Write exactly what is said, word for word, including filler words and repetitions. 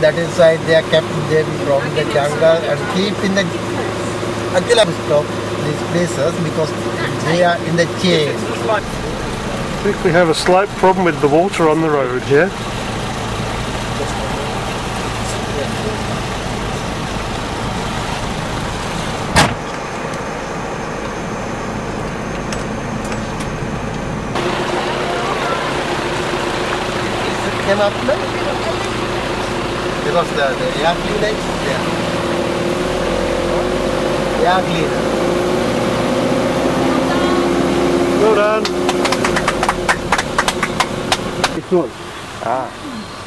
That is why they are kept them from the jungle and keep in the until I stop these places because they are in the chain. I think we have a slight problem with the water on the road here. Cannot no? Because the, the air cleaner is there. Air cleaner. Well done. It's all. Ah.